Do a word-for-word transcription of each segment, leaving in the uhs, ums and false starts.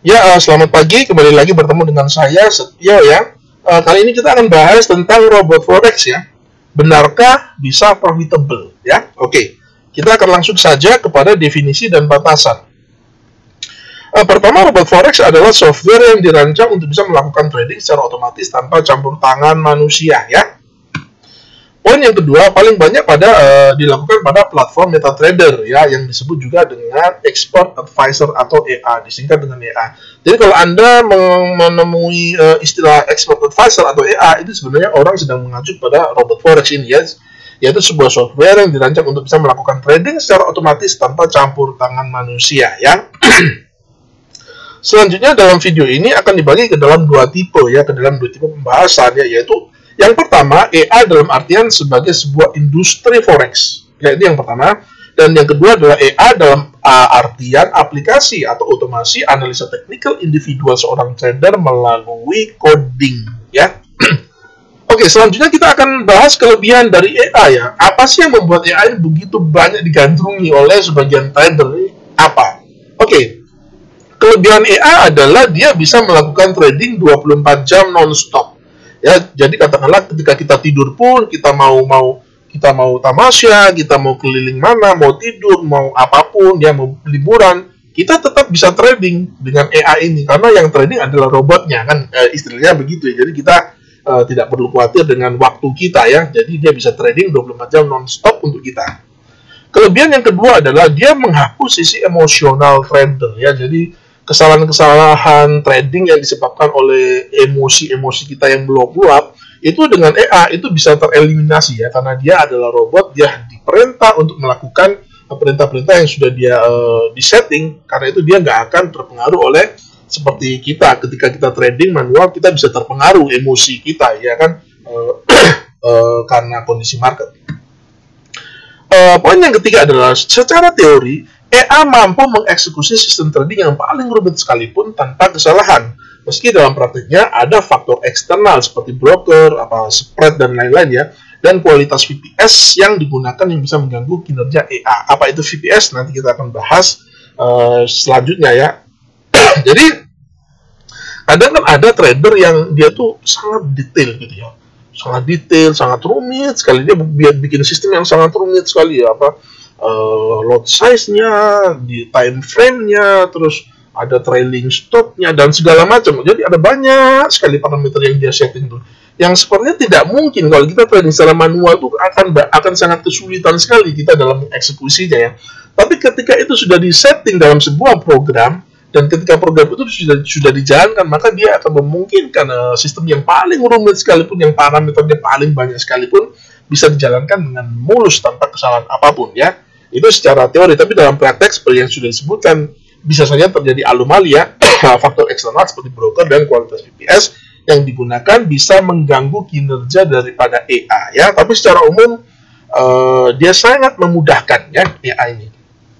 Ya, uh, selamat pagi. Kembali lagi bertemu dengan saya, Setio ya. Uh, kali ini kita akan bahas tentang robot forex ya. Benarkah bisa profitable ya? Oke, kita akan langsung saja kepada definisi dan batasan. Uh, pertama, robot forex adalah software yang dirancang untuk bisa melakukan trading secara otomatis tanpa campur tangan manusia ya. Poin yang kedua, paling banyak pada uh, dilakukan pada platform MetaTrader ya, yang disebut juga dengan Expert Advisor atau E A, disingkat dengan E A. Jadi kalau Anda menemui uh, istilah Expert Advisor atau E A, itu sebenarnya orang sedang mengacu pada robot forex ini ya, yaitu sebuah software yang dirancang untuk bisa melakukan trading secara otomatis tanpa campur tangan manusia ya. Selanjutnya dalam video ini akan dibagi ke dalam dua tipe ya, ke dalam dua tipe pembahasan ya, yaitu yang pertama, E A dalam artian sebagai sebuah industri forex. Ya, itu yang pertama. Dan yang kedua adalah E A dalam uh, artian aplikasi atau otomasi analisa teknikal individual seorang trader melalui coding. Ya. Oke, selanjutnya kita akan bahas kelebihan dari E A ya. Apa sih yang membuat E A ini begitu banyak digandrungi oleh sebagian trader? Apa? Oke, kelebihan E A adalah dia bisa melakukan trading dua puluh empat jam non-stop. Ya, jadi katakanlah ketika kita tidur pun, kita mau mau kita mau tamasya, kita mau keliling mana, mau tidur, mau apapun, ya mau liburan, kita tetap bisa trading dengan E A ini karena yang trading adalah robotnya kan, e, istilahnya begitu ya. Jadi kita e, tidak perlu khawatir dengan waktu kita ya. Jadi dia bisa trading dua puluh empat jam non-stop untuk kita. Kelebihan yang kedua adalah dia menghapus sisi emosional trader ya. Jadi kesalahan-kesalahan trading yang disebabkan oleh emosi-emosi kita yang meluap-luap itu dengan E A itu bisa tereliminasi ya, karena dia adalah robot, dia diperintah untuk melakukan perintah-perintah yang sudah dia uh, disetting, karena itu dia nggak akan terpengaruh oleh seperti kita ketika kita trading manual, kita bisa terpengaruh emosi kita ya kan, uh, uh, karena kondisi market. Uh, poin yang ketiga adalah secara teori E A mampu mengeksekusi sistem trading yang paling rumit sekalipun tanpa kesalahan. Meski dalam praktiknya ada faktor eksternal seperti broker, apa spread dan lain-lain ya, dan kualitas V P S yang digunakan yang bisa mengganggu kinerja E A. Apa itu V P S? Nanti kita akan bahas uh, selanjutnya ya. Jadi kadang kan ada trader yang dia tuh sangat detail gitu ya, sangat detail, sangat rumit sekali, dia bikin sistem yang sangat rumit sekali ya, apa Uh, lot size-nya, di time frame-nya, terus ada trailing stop-nya dan segala macam. Jadi ada banyak sekali parameter yang dia setting tuh. Yang sepertinya tidak mungkin kalau kita trading secara manual tuh akan akan sangat kesulitan sekali kita dalam eksekusinya ya. Tapi ketika itu sudah disetting dalam sebuah program dan ketika program itu sudah sudah dijalankan, maka dia akan memungkinkan uh, sistem yang paling rumit sekalipun, yang parameternya paling banyak sekalipun bisa dijalankan dengan mulus tanpa kesalahan apapun ya. Itu secara teori, tapi dalam praktek seperti yang sudah disebutkan bisa saja terjadi anomali ya. Faktor eksternal seperti broker dan kualitas V P S yang digunakan bisa mengganggu kinerja daripada E A ya. Tapi secara umum uh, dia sangat memudahkan ya E A ini.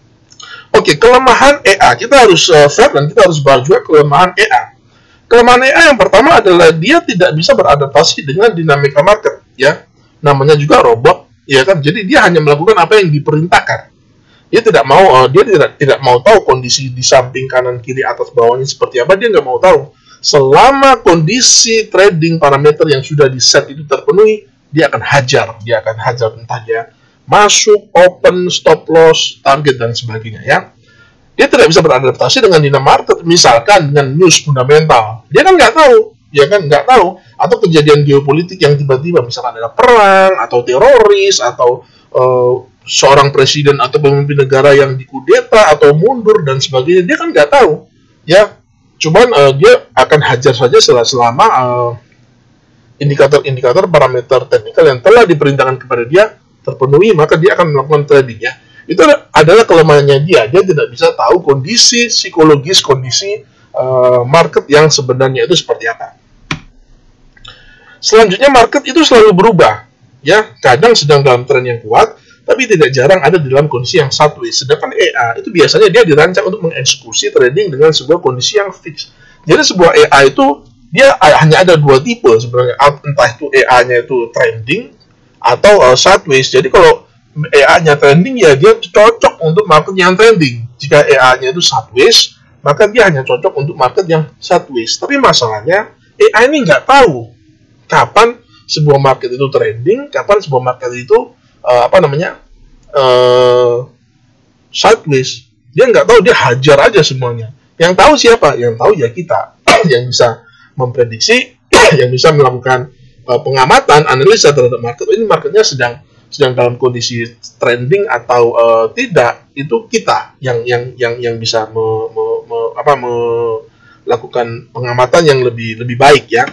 Oke, kelemahan E A kita harus uh, fair dan kita harus bahas juga kelemahan E A. Kelemahan E A yang pertama adalah dia tidak bisa beradaptasi dengan dinamika market ya. Namanya juga robot ya kan, jadi dia hanya melakukan apa yang diperintahkan. Dia tidak mau, uh, dia tidak tidak mau tahu kondisi di samping kanan kiri atas bawahnya seperti apa, dia nggak mau tahu. Selama kondisi trading parameter yang sudah di set itu terpenuhi, dia akan hajar, dia akan hajar entah dia masuk, open, stop loss, target dan sebagainya ya. Dia tidak bisa beradaptasi dengan dinamika market, misalkan dengan news fundamental. Dia kan nggak tahu. Ya kan nggak tahu, atau kejadian geopolitik yang tiba-tiba misalkan ada perang atau teroris atau uh, seorang presiden atau pemimpin negara yang dikudeta atau mundur dan sebagainya, dia kan nggak tahu ya. Cuman uh, dia akan hajar saja selama uh, indikator-indikator parameter teknikal yang telah diperintahkan kepada dia terpenuhi, maka dia akan melakukan trading ya. Itu adalah kelemahannya dia, dia tidak bisa tahu kondisi psikologis, kondisi uh, market yang sebenarnya itu seperti apa. Selanjutnya market itu selalu berubah, ya kadang sedang dalam tren yang kuat, tapi tidak jarang ada dalam kondisi yang sideways. Sedangkan E A itu biasanya dia dirancang untuk mengeksekusi trading dengan sebuah kondisi yang fix. Jadi sebuah E A itu dia hanya ada dua tipe sebenarnya, entah itu E A-nya itu trending atau uh, sideways. Jadi kalau E A-nya trending ya dia cocok untuk market yang trending. Jika E A-nya itu sideways, maka dia hanya cocok untuk market yang sideways. Tapi masalahnya A I ini nggak tahu kapan sebuah market itu trending, kapan sebuah market itu uh, apa namanya uh, sideways. Dia nggak tahu, dia hajar aja semuanya. Yang tahu siapa? Yang tahu ya kita yang bisa memprediksi, yang bisa melakukan uh, pengamatan, analisa terhadap market. Ini marketnya sedang sedang dalam kondisi trending atau uh, tidak, itu kita yang yang yang yang bisa me, me, me, apa, melakukan pengamatan yang lebih lebih baik ya.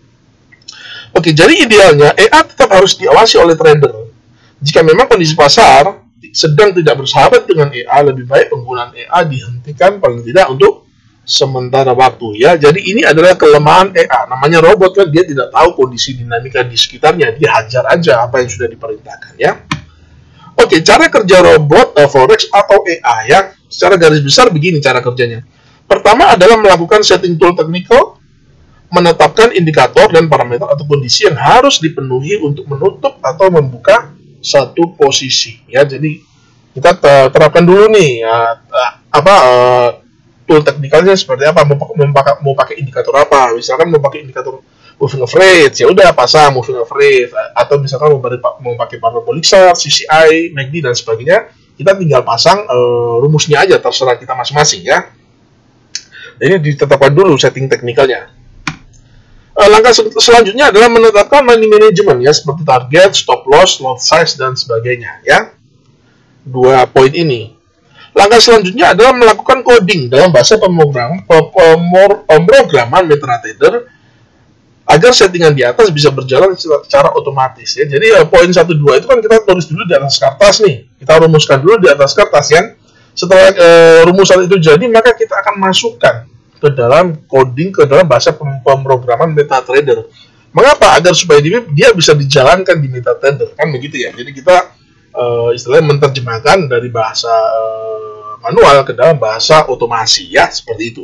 Oke, jadi idealnya A I tetap harus diawasi oleh trader. Jika memang kondisi pasar sedang tidak bersahabat dengan A I, lebih baik penggunaan A I dihentikan paling tidak untuk sementara waktu ya. Jadi ini adalah kelemahan A I. Namanya robot kan, dia tidak tahu kondisi dinamika di sekitarnya, dia hajar aja apa yang sudah diperintahkan ya. Oke, cara kerja robot uh, forex atau A I ya, secara garis besar begini cara kerjanya. Pertama adalah melakukan setting tool technical, menetapkan indikator dan parameter atau kondisi yang harus dipenuhi untuk menutup atau membuka satu posisi ya. Jadi kita terapkan dulu nih ya, apa uh, tool teknikalnya seperti apa, mau pakai mau pakai indikator apa. Misalkan mau pakai indikator moving average, ya udah pasang moving average, atau misalkan mau, mau pakai parabolic chart, C C I, M A C D dan sebagainya, kita tinggal pasang uh, rumusnya aja, terserah kita masing-masing ya. Ini ditetapkan dulu setting teknikalnya. Langkah selanjutnya adalah menetapkan money management ya, seperti target, stop loss, lot size dan sebagainya ya. Dua poin ini. Langkah selanjutnya adalah melakukan coding dalam bahasa pemrogram, pemrograman MetaTrader agar settingan di atas bisa berjalan secara otomatis ya. Jadi ya, poin satu dua itu kan kita tulis dulu di atas kertas nih. Kita rumuskan dulu di atas kertas ya. Setelah e, rumusan itu jadi, maka kita akan masukkan ke dalam coding, ke dalam bahasa pemrograman MetaTrader. Mengapa? Agar supaya dia, dia bisa dijalankan di MetaTrader, kan begitu ya. Jadi kita uh, istilahnya menerjemahkan dari bahasa uh, manual ke dalam bahasa otomasi ya, seperti itu.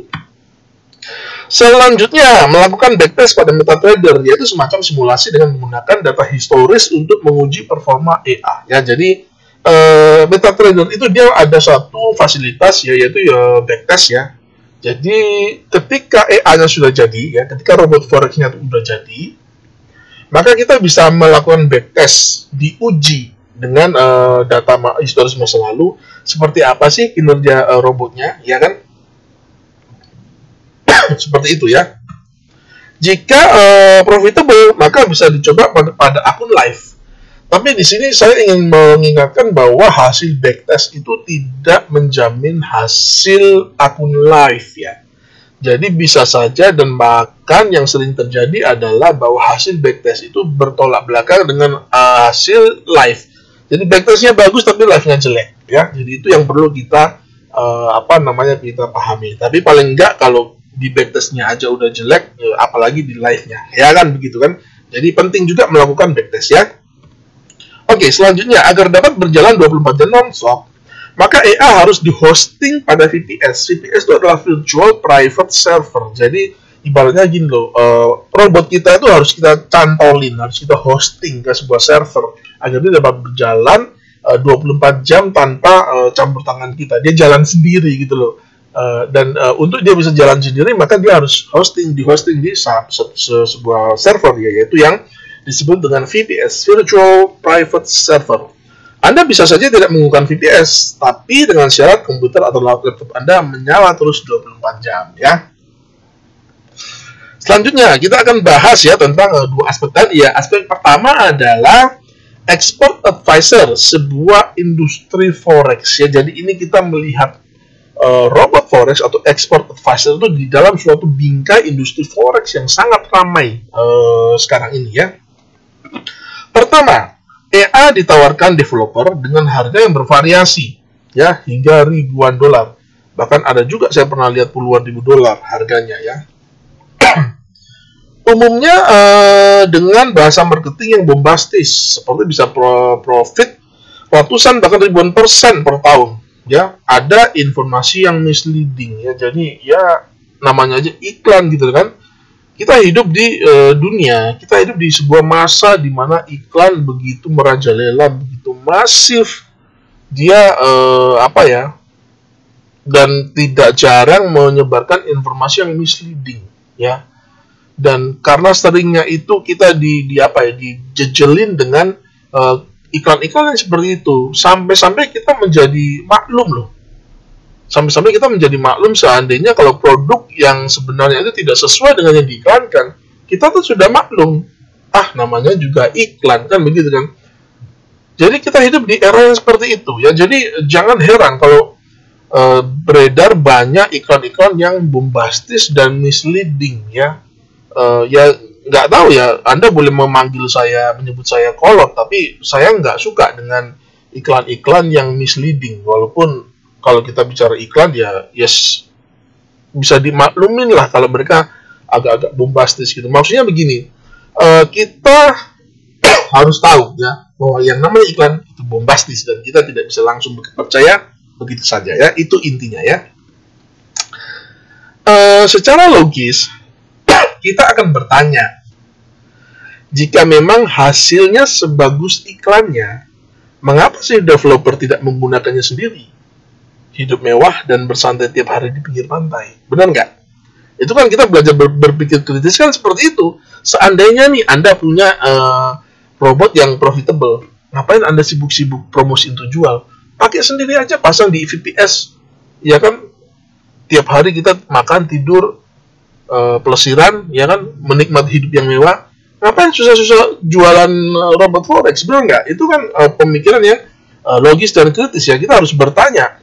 Selanjutnya, melakukan backtest pada MetaTrader, yaitu semacam simulasi dengan menggunakan data historis untuk menguji performa A I. Ya, jadi uh, MetaTrader itu dia ada satu fasilitas ya, yaitu ya backtest ya. Jadi ketika A I-nya sudah jadi, ya, ketika robot forex-nya sudah jadi, maka kita bisa melakukan backtest, diuji dengan uh, data historis masa lalu, seperti apa sih kinerja uh, robotnya, ya kan? Seperti itu ya. Jika uh, profitable, maka bisa dicoba pada, pada akun live. Tapi di sini saya ingin mengingatkan bahwa hasil backtest itu tidak menjamin hasil akun live ya. Jadi bisa saja, dan bahkan yang sering terjadi adalah bahwa hasil backtest itu bertolak belakang dengan uh, hasil live. Jadi backtestnya bagus tapi live-nya jelek ya. Jadi itu yang perlu kita uh, apa namanya kita pahami. Tapi paling enggak kalau di backtestnya aja udah jelek, ya, apalagi di live-nya. Ya kan begitu kan. Jadi penting juga melakukan backtest ya. Oke, selanjutnya, agar dapat berjalan dua puluh empat jam non-stop, maka A I harus di-hosting pada V P S. V P S itu adalah Virtual Private Server. Jadi, ibaratnya gini loh, uh, robot kita itu harus kita cantolin, harus kita hosting ke sebuah server, agar dia dapat berjalan uh, dua puluh empat jam tanpa uh, campur tangan kita. Dia jalan sendiri gitu loh. Uh, dan uh, untuk dia bisa jalan sendiri, maka dia harus hosting, di-hosting di se se se sebuah server, ya, yaitu yang disebut dengan V P S, Virtual Private Server. Anda bisa saja tidak menggunakan V P S, tapi dengan syarat komputer atau laptop Anda menyala terus dua puluh empat jam ya. Selanjutnya, kita akan bahas ya tentang uh, dua aspek tadi ya. Aspek pertama adalah Expert Advisor, sebuah industri forex ya. Jadi ini kita melihat uh, robot forex atau Expert Advisor itu di dalam suatu bingkai industri forex yang sangat ramai uh, sekarang ini ya. Pertama, A I ditawarkan developer dengan harga yang bervariasi ya, hingga ribuan dolar. Bahkan ada juga saya pernah lihat puluhan ribu dolar harganya ya. Umumnya uh, dengan bahasa marketing yang bombastis, seperti bisa pro profit ratusan bahkan ribuan persen per tahun ya. Ada informasi yang misleading ya. Jadi ya namanya aja iklan gitu kan. Kita hidup di uh, dunia, kita hidup di sebuah masa di mana iklan begitu merajalela, begitu masif. Dia uh, apa ya? dan tidak jarang menyebarkan informasi yang misleading, ya. Dan karena seringnya itu kita di, di apa ya, dijejelin dengan uh, iklan-iklan yang seperti itu, sampai-sampai kita menjadi maklum loh. Sampai-sampai kita menjadi maklum seandainya kalau produk yang sebenarnya itu tidak sesuai dengan yang diiklankan, kita tuh sudah maklum. Ah, namanya juga iklan, kan begitu kan. Jadi kita hidup di era yang seperti itu, ya. Jadi jangan heran kalau uh, beredar banyak iklan-iklan yang bombastis dan misleading, ya. Uh, ya nggak tahu ya, Anda boleh memanggil saya, menyebut saya kolot, tapi saya nggak suka dengan iklan-iklan yang misleading. Walaupun kalau kita bicara iklan, ya yes, bisa dimaklumin lah kalau mereka agak-agak bombastis gitu. Maksudnya begini, uh, kita harus tahu ya bahwa yang namanya iklan itu bombastis dan kita tidak bisa langsung percaya begitu saja, ya. Itu intinya, ya. Uh, secara logis kita akan bertanya, jika memang hasilnya sebagus iklannya, mengapa sih developer tidak menggunakannya sendiri? Hidup mewah dan bersantai tiap hari di pinggir pantai, benar nggak? Itu kan kita belajar ber berpikir kritis kan seperti itu. Seandainya nih Anda punya uh, robot yang profitable, ngapain Anda sibuk-sibuk promosi untuk jual? Pakai sendiri aja, pasang di V P S, ya kan? Tiap hari kita makan, tidur, uh, pelesiran, ya kan? Menikmati hidup yang mewah. Ngapain susah-susah jualan uh, robot forex, benar nggak? Itu kan uh, pemikiran yang uh, logis dan kritis, ya. Kita harus bertanya,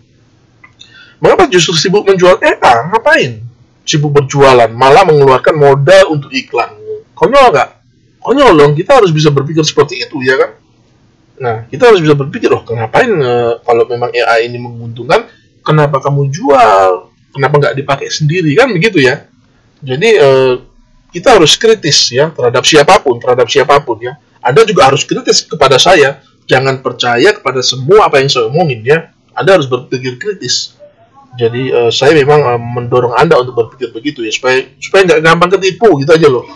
mengapa justru sibuk menjual E A? Ngapain sibuk berjualan, malah mengeluarkan modal untuk iklan? Konyol nggak? Konyol dong. Kita harus bisa berpikir seperti itu, ya kan? Nah, kita harus bisa berpikir, oh, kenapain uh, kalau memang E A ini menguntungkan, kenapa kamu jual? Kenapa nggak dipakai sendiri, kan begitu, ya? Jadi uh, kita harus kritis, ya, terhadap siapapun, terhadap siapapun, ya. Anda juga harus kritis kepada saya. Jangan percaya kepada semua apa yang saya omongin, ya. Anda harus berpikir kritis. Jadi uh, saya memang uh, mendorong Anda untuk berpikir begitu, ya, supaya supaya nggak gampang ketipu, gitu aja loh.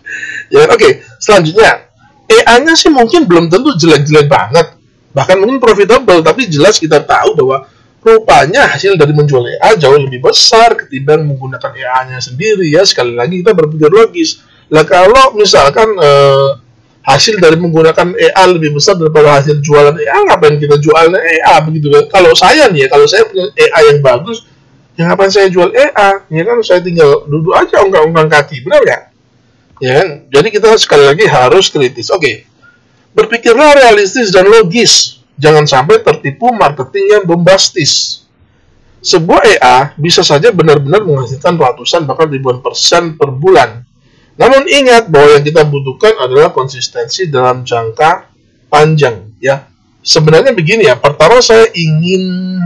Ya, oke. Okay. Selanjutnya, E A-nya sih mungkin belum tentu jelek-jelek banget, bahkan mungkin profitable, tapi jelas kita tahu bahwa rupanya hasil dari menjual E A jauh lebih besar ketimbang menggunakan E A-nya sendiri, ya. Sekali lagi kita berpikir logis. Lah kalau misalkan uh, hasil dari menggunakan E A lebih besar daripada hasil jualan E A, ngapain kita jual E A, begitu kan? Kalau saya nih ya, kalau saya punya E A yang bagus, ya ngapain saya jual E A? Ya kan, saya tinggal duduk aja ongkang-ongkang kaki, benar nggak? Ya kan? Jadi kita sekali lagi harus kritis. Oke, okay. Berpikirlah realistis dan logis. Jangan sampai tertipu marketing yang bombastis. Sebuah E A bisa saja benar-benar menghasilkan ratusan bahkan ribuan persen per bulan. Namun ingat bahwa yang kita butuhkan adalah konsistensi dalam jangka panjang, ya. Sebenarnya begini, ya, pertama saya ingin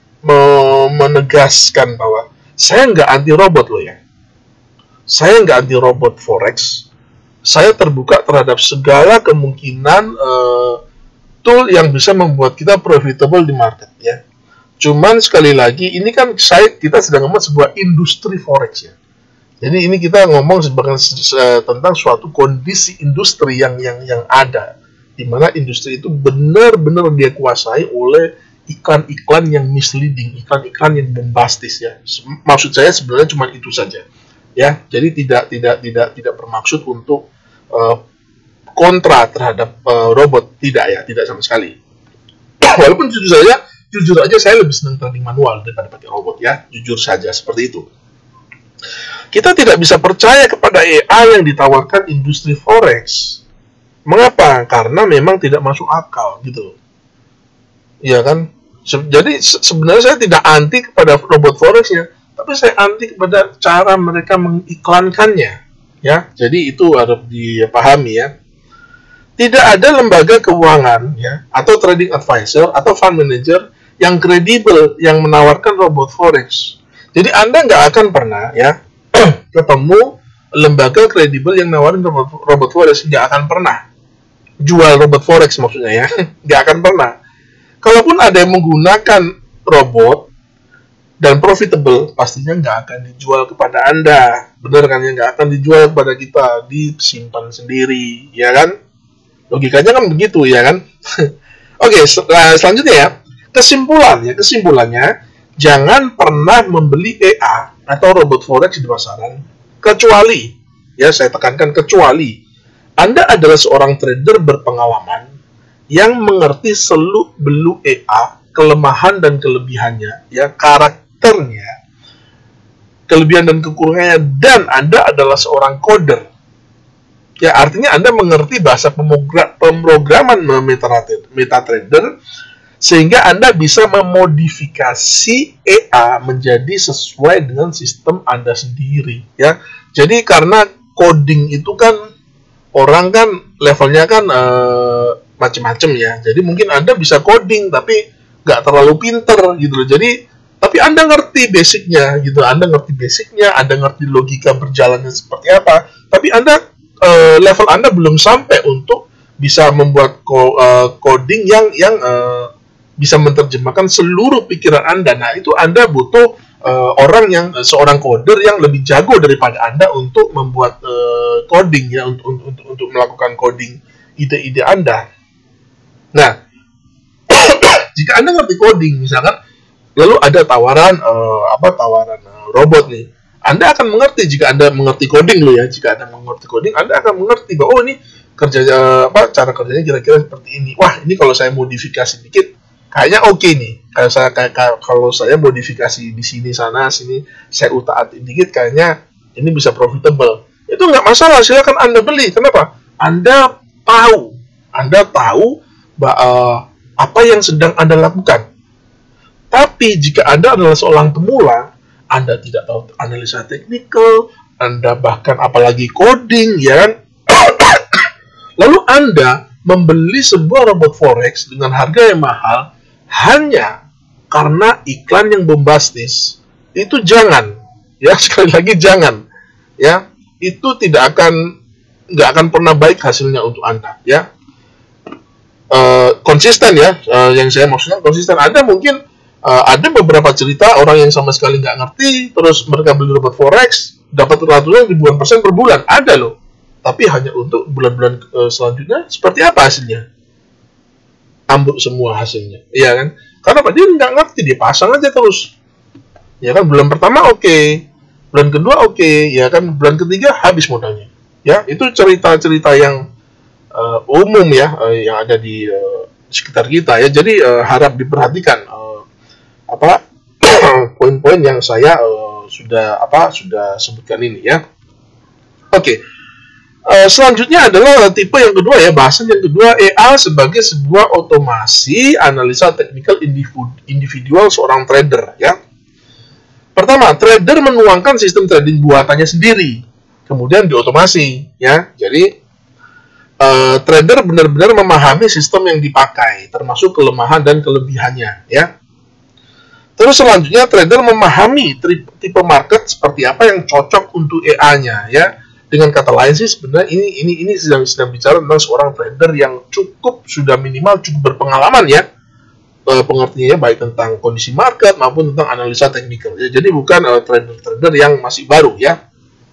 menegaskan bahwa saya nggak anti robot loh, ya. Saya nggak anti robot forex. Saya terbuka terhadap segala kemungkinan uh, tool yang bisa membuat kita profitable di market, ya. Cuman sekali lagi ini kan saya kita sedang ngomong sebuah industri forex, ya. Jadi ini kita ngomong sebagai tentang suatu kondisi industri yang yang yang ada, di mana industri itu benar-benar dia kuasai oleh iklan-iklan yang misleading, iklan-iklan yang bombastis, ya. Maksud saya sebenarnya cuma itu saja, ya. Jadi tidak tidak tidak tidak bermaksud untuk uh, kontra terhadap uh, robot, tidak, ya, tidak sama sekali. Walaupun jujur saja, jujur aja saya lebih senang trading manual daripada pakai robot, ya. Jujur saja seperti itu. Kita tidak bisa percaya kepada E A yang ditawarkan industri forex. Mengapa? Karena memang tidak masuk akal, gitu. Ya kan? Se jadi se sebenarnya saya tidak anti kepada robot forexnya, tapi saya anti kepada cara mereka mengiklankannya, ya. Jadi itu harus dipahami, ya. Tidak ada lembaga keuangan, ya, atau trading advisor atau fund manager yang kredibel yang menawarkan robot forex. Jadi Anda nggak akan pernah, ya, ketemu lembaga kredibel yang nawarin robot, robot forex, nggak akan pernah jual robot forex, maksudnya, ya. Nggak akan pernah. Kalaupun ada yang menggunakan robot dan profitable, pastinya nggak akan dijual kepada Anda, bener kan, ya? Nggak akan dijual kepada kita, disimpan sendiri, ya kan? Logikanya kan begitu, ya kan? Oke, sel selanjutnya, ya, kesimpulannya kesimpulannya jangan pernah membeli E A atau robot forex di pasaran, kecuali, ya saya tekankan kecuali, Anda adalah seorang trader berpengalaman yang mengerti seluk-beluk E A, kelemahan dan kelebihannya, ya karakternya, kelebihan dan kekurangannya, dan Anda adalah seorang coder. Ya, artinya Anda mengerti bahasa pemrograman MetaTrader, sehingga Anda bisa memodifikasi E A menjadi sesuai dengan sistem Anda sendiri. Ya, jadi karena coding itu kan orang kan levelnya kan uh, macam-macam ya. Jadi mungkin Anda bisa coding tapi nggak terlalu pinter gitu loh. Jadi tapi Anda ngerti basicnya gitu. Anda ngerti basicnya, Anda ngerti logika berjalannya seperti apa. Tapi Anda Uh, level Anda belum sampai untuk bisa membuat ko, uh, coding yang yang uh, bisa menerjemahkan seluruh pikiran Anda. Nah, itu Anda butuh uh, orang yang uh, seorang coder yang lebih jago daripada Anda untuk membuat uh, coding ya, untuk, untuk untuk melakukan coding ide-ide Anda. Nah, jika Anda ngerti coding misalkan, lalu ada tawaran uh, apa tawaran uh, robot nih. Anda akan mengerti jika Anda mengerti coding loh ya. Jika Anda mengerti coding, Anda akan mengerti bahwa oh ini kerja apa cara kerjanya kira-kira seperti ini. Wah, ini kalau saya modifikasi dikit kayaknya oke okay nih. Kalau saya kayak kalau saya modifikasi di sini sana sini, saya utak-atik dikit kayaknya ini bisa profitable. Itu nggak masalah, silakan Anda beli. Kenapa? Anda tahu, Anda tahu bahwa apa yang sedang Anda lakukan. Tapi jika Anda adalah seorang pemula, Anda tidak tahu analisa teknikal, Anda bahkan apalagi coding, ya kan? Lalu Anda membeli sebuah robot forex dengan harga yang mahal hanya karena iklan yang bombastis. Itu jangan, ya sekali lagi jangan, ya itu tidak akan nggak akan pernah baik hasilnya untuk Anda, ya. Uh, konsisten ya, uh, yang saya maksudnya konsisten. Anda mungkin Uh, ada beberapa cerita orang yang sama sekali nggak ngerti, terus mereka beli robot forex, dapat ratusan ribuan persen per bulan, ada loh. Tapi hanya untuk bulan-bulan uh, selanjutnya, seperti apa hasilnya? Ambruk semua hasilnya, iya kan? Karena apa? Dia nggak ngerti, dia pasang aja terus. Ya kan, bulan pertama oke, okay. Bulan kedua oke, okay. Ya kan, bulan ketiga habis modalnya. Ya, itu cerita-cerita yang uh, umum ya, uh, yang ada di uh, sekitar kita ya. Jadi uh, harap diperhatikan. Uh, apa poin-poin yang saya uh, sudah apa sudah sebutkan ini ya. Oke, okay. uh, selanjutnya adalah tipe yang kedua ya, bahasan yang kedua, E A sebagai sebuah otomasi analisa teknikal individual seorang trader ya. Pertama, trader menuangkan sistem trading buatannya sendiri, kemudian diotomasi ya. Jadi uh, trader benar-benar memahami sistem yang dipakai, termasuk kelemahan dan kelebihannya ya. Terus selanjutnya trader memahami tipe market seperti apa yang cocok untuk E A-nya ya. Dengan kata lain sih sebenarnya ini ini ini sedang sedang bicara tentang seorang trader yang cukup sudah minimal cukup berpengalaman ya. E, pengertiannya baik tentang kondisi market maupun tentang analisa teknikal. Ya, jadi bukan uh, trader-trader yang masih baru ya.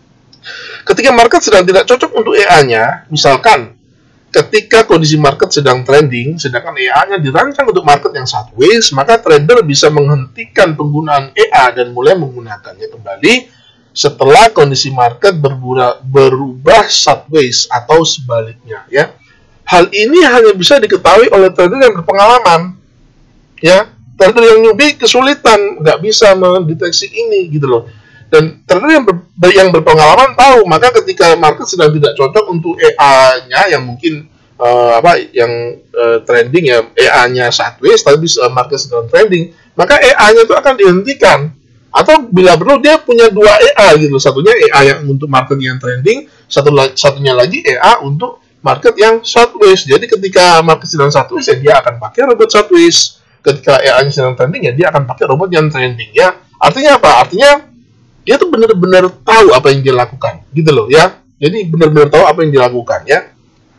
Ketika market sedang tidak cocok untuk E A-nya, misalkan ketika kondisi market sedang trending, sedangkan E A-nya dirancang untuk market yang sideways, maka trader bisa menghentikan penggunaan E A dan mulai menggunakannya kembali setelah kondisi market berubah, berubah sideways atau sebaliknya. Ya, hal ini hanya bisa diketahui oleh trader yang berpengalaman. Ya, trader yang newbie kesulitan, nggak bisa mendeteksi ini gitu loh. Dan trader yang, ber, yang berpengalaman tahu, maka ketika market sedang tidak cocok untuk E A-nya yang mungkin uh, apa yang uh, trending ya, E A-nya sideways tapi uh, market sedang trending, maka E A-nya itu akan dihentikan. Atau bila perlu dia punya dua E A gitu, satunya E A yang untuk market yang trending, satu satunya lagi E A untuk market yang sideways. Jadi ketika market sedang sideways ya dia akan pakai robot sideways. Ketika E A-nya sedang trending ya dia akan pakai robot yang trending ya. Artinya apa? Artinya dia tuh benar-benar tahu apa yang dia lakukan, gitu loh ya. Jadi benar-benar tahu apa yang dilakukan ya.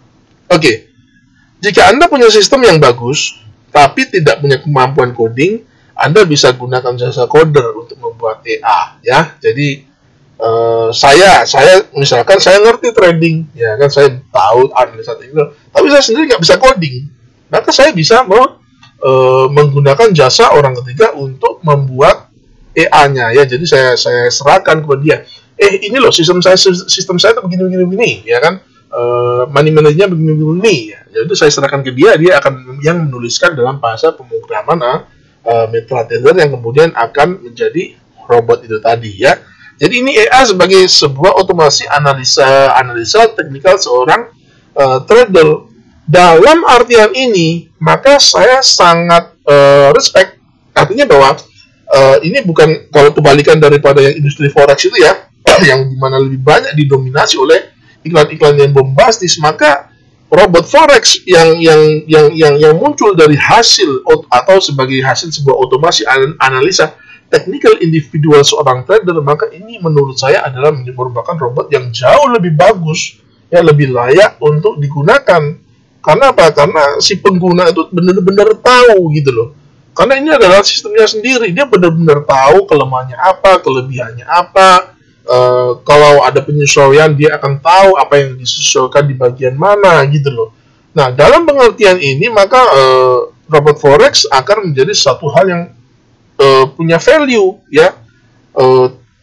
Oke, jika Anda punya sistem yang bagus, tapi tidak punya kemampuan coding, Anda bisa gunakan jasa coder untuk membuat E A ya. Jadi uh, saya, saya misalkan saya ngerti trading, ya kan, saya tahu analisa teknikal, tapi saya sendiri nggak bisa coding, maka saya bisa mau uh, menggunakan jasa orang ketiga untuk membuat E A-nya ya. Jadi saya saya serahkan kepada dia. Eh ini loh sistem saya sistem saya itu begini begini begini ya kan. Uh, money manajernya begini begini ya. Jadi saya serahkan ke dia, dia akan yang menuliskan dalam bahasa pemrograman uh, MetaTrader yang kemudian akan menjadi robot itu tadi ya. Jadi ini E A sebagai sebuah otomasi analisa analisa teknikal seorang uh, trader. Dalam artian ini, maka saya sangat uh, respect. Artinya bahwa uh, ini bukan kalau kebalikan daripada yang industri forex itu ya, yang dimana lebih banyak didominasi oleh iklan-iklan yang bombastis, maka robot forex yang yang yang yang yang muncul dari hasil atau sebagai hasil sebuah otomasi analisa teknikal individual seorang trader, maka ini menurut saya adalah merupakan robot yang jauh lebih bagus, ya lebih layak untuk digunakan. Karena apa? Karena si pengguna itu benar-benar tahu gitu loh. Karena ini adalah sistemnya sendiri, dia benar-benar tahu kelemahannya apa, kelebihannya apa. Uh, kalau ada penyesuaian, dia akan tahu apa yang disesuaikan di bagian mana gitu loh. Nah, dalam pengertian ini, maka uh, robot forex akan menjadi satu hal yang uh, punya value ya. Uh,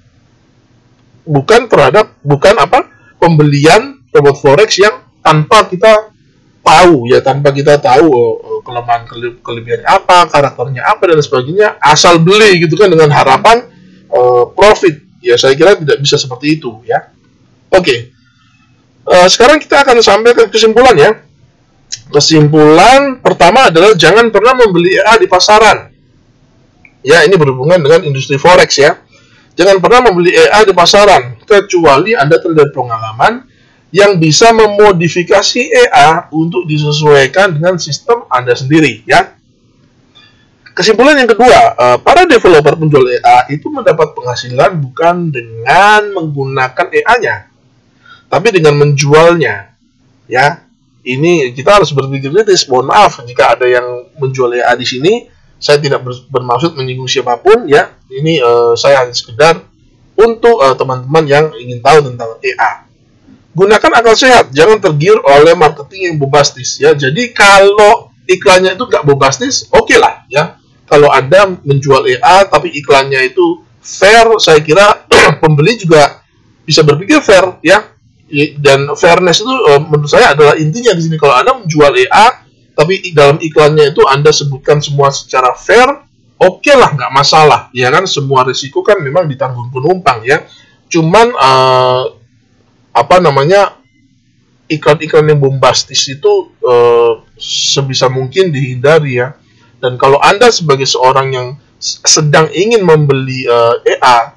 bukan terhadap bukan apa pembelian robot forex yang tanpa kita tahu ya, tanpa kita tahu uh, kelemahan kele kelebihan apa, karakternya apa dan sebagainya, asal beli gitu kan dengan harapan uh, profit. Ya saya kira tidak bisa seperti itu ya. Oke, okay. uh, sekarang kita akan sampai ke kesimpulan ya. Kesimpulan pertama adalah jangan pernah membeli E A di pasaran. Ya, ini berhubungan dengan industri forex ya. Jangan pernah membeli E A di pasaran kecuali Anda terlihat pengalaman yang bisa memodifikasi E A untuk disesuaikan dengan sistem Anda sendiri ya. Kesimpulan yang kedua, para developer penjual E A itu mendapat penghasilan bukan dengan menggunakan E A-nya, tapi dengan menjualnya ya. Ini kita harus berpikir kritis. Mohon maaf jika ada yang menjual E A di sini, saya tidak bermaksud menyinggung siapapun ya. Ini uh, saya hanya sekedar untuk teman-teman uh, yang ingin tahu tentang E A. Gunakan akal sehat, jangan tergiur oleh marketing yang bombastis ya. Jadi kalau iklannya itu nggak bombastis, oke okay lah ya. Kalau Anda menjual E A tapi iklannya itu fair, saya kira pembeli juga bisa berpikir fair ya. Dan fairness itu menurut saya adalah intinya di sini. Kalau Anda menjual E A tapi dalam iklannya itu Anda sebutkan semua secara fair, oke okay lah, nggak masalah ya kan. Semua risiko kan memang ditanggung penumpang ya. Cuman uh, apa namanya, iklan-iklan yang bombastis itu uh, sebisa mungkin dihindari ya. Dan kalau Anda sebagai seorang yang sedang ingin membeli uh, E A,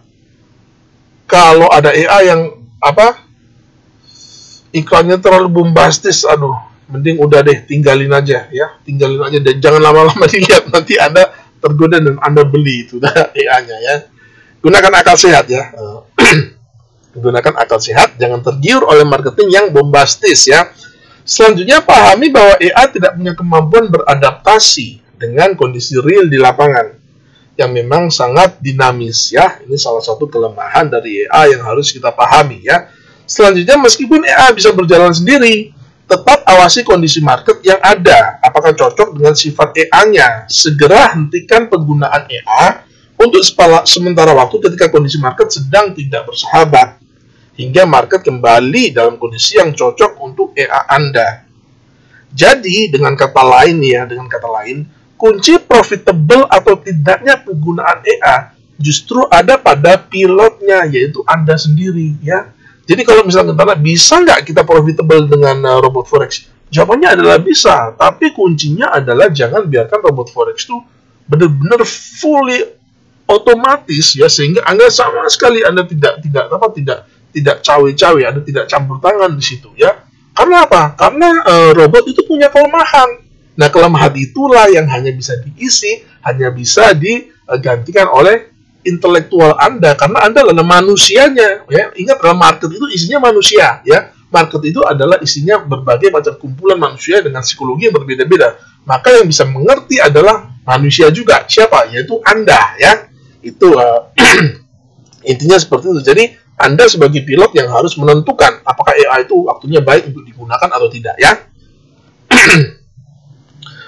kalau ada E A yang apa iklannya terlalu bombastis, aduh, mending udah deh tinggalin aja ya, tinggalin aja dan jangan lama-lama dilihat, nanti Anda tergoda dan Anda beli itu E A-nya ya. Gunakan akal sehat ya. Gunakan akal sehat, jangan tergiur oleh marketing yang bombastis ya. Selanjutnya, pahami bahwa E A tidak punya kemampuan beradaptasi dengan kondisi real di lapangan yang memang sangat dinamis ya. Ini salah satu kelemahan dari E A yang harus kita pahami ya. Selanjutnya, meskipun E A bisa berjalan sendiri, tetap awasi kondisi market yang ada. Apakah cocok dengan sifat E A-nya? Segera hentikan penggunaan E A untuk sementara waktu ketika kondisi market sedang tidak bersahabat, hingga market kembali dalam kondisi yang cocok untuk E A Anda. Jadi, dengan kata lain ya, dengan kata lain, kunci profitable atau tidaknya penggunaan E A justru ada pada pilotnya, yaitu Anda sendiri ya. Jadi kalau misalnya kita bisa nggak kita profitable dengan uh, robot forex? Jawabannya adalah bisa, tapi kuncinya adalah jangan biarkan robot forex itu benar-benar fully otomatis ya, sehingga Anda sama sekali Anda tidak tidak apa tidak tidak cawe-cawe, Anda tidak campur tangan di situ ya. Karena apa? Karena uh, robot itu punya kelemahan. Nah, kelemahan itulah yang hanya bisa diisi, hanya bisa digantikan oleh intelektual Anda, karena Anda adalah manusianya ya. Ingat, dalam market itu isinya manusia ya. Market itu adalah isinya berbagai macam kumpulan manusia dengan psikologi yang berbeda-beda. Maka yang bisa mengerti adalah manusia juga. Siapa? Yaitu Anda ya. Itu uh, intinya seperti itu. Jadi Anda sebagai pilot yang harus menentukan apakah E A itu waktunya baik untuk digunakan atau tidak ya.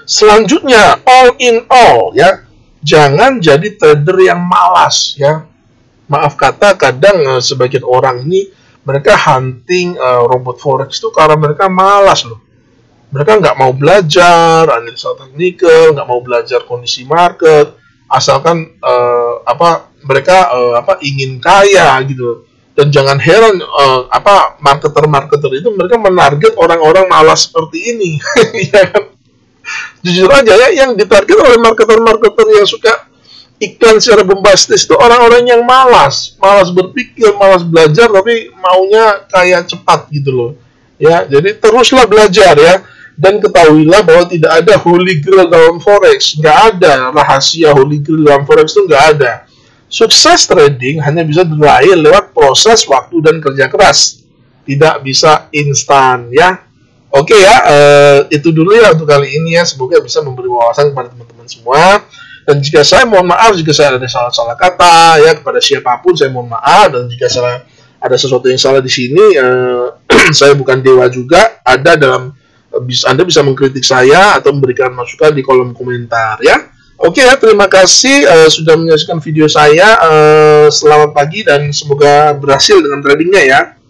Selanjutnya, all in all ya, jangan jadi trader yang malas ya. Maaf kata, kadang uh, sebagian orang ini mereka hunting uh, robot forex itu karena mereka malas loh. Mereka nggak mau belajar analisa teknikal, nggak mau belajar kondisi market, asalkan uh, apa mereka uh, apa ingin kaya gitu. Dan jangan heran uh, apa marketer-marketer itu mereka menarget orang-orang malas seperti ini. Ya kan? Jujur aja ya, yang ditarget oleh marketer-marketer yang suka iklan secara bombastis itu orang-orang yang malas, malas berpikir, malas belajar, tapi maunya kayak cepat gitu loh. Ya, jadi teruslah belajar ya, dan ketahuilah bahwa tidak ada holy grail dalam forex, nggak ada rahasia holy grail dalam forex itu nggak ada. Sukses trading hanya bisa diraih lewat proses waktu dan kerja keras, tidak bisa instan ya. Oke ya, uh, itu dulu ya untuk kali ini ya. Semoga bisa memberi wawasan kepada teman-teman semua. Dan jika saya mohon maaf jika saya ada salah-salah kata ya, kepada siapapun saya mohon maaf. Dan jika salah ada sesuatu yang salah di sini, uh, saya bukan dewa juga. Ada dalam uh, bisa, Anda bisa mengkritik saya atau memberikan masukan di kolom komentar ya. Oke ya, terima kasih uh, sudah menyaksikan video saya. Uh, selamat pagi dan semoga berhasil dengan tradingnya ya.